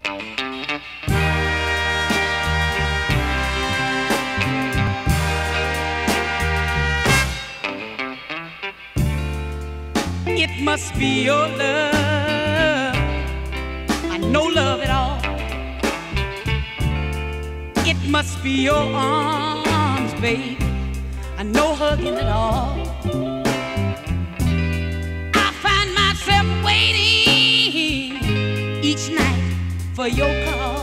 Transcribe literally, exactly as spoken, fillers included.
It must be your love. I know love at all. It must be your arms, baby. I know hugging it all. I find myself waiting each night for your call.